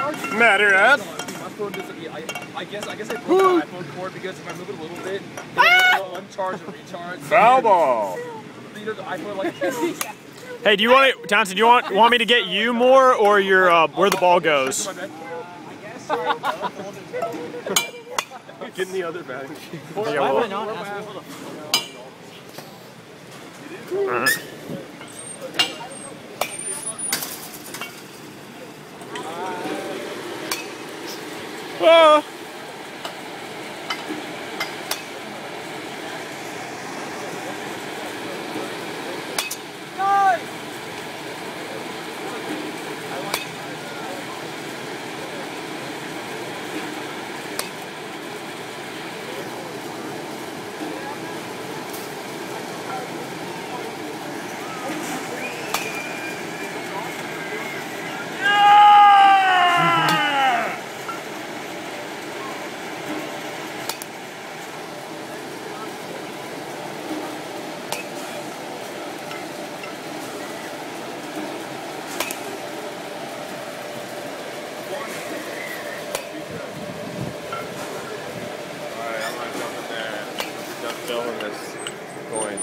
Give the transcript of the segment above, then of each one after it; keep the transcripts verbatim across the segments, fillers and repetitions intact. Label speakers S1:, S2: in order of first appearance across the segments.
S1: Matter at.
S2: My phone doesn't. I, I guess. I guess I broke my iPhone cord because if I move it a little bit, it'll uncharge and recharge.
S1: Foul ball.
S2: You know the iPhone like.
S3: Hey, do you want me, Townsend? Do you want want me to get you more, or your uh, where the ball goes?
S1: Get in the other batting sheet.
S3: Yeah, well. Uh-huh. Oh.
S1: Filling this coins.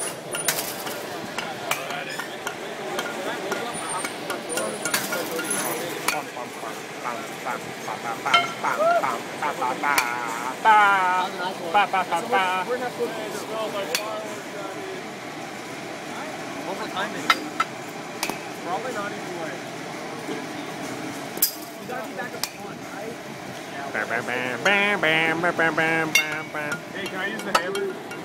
S2: What's the time is it? Probably not even way. You gotta be back up front, right?
S1: Hey, can I use the hammer?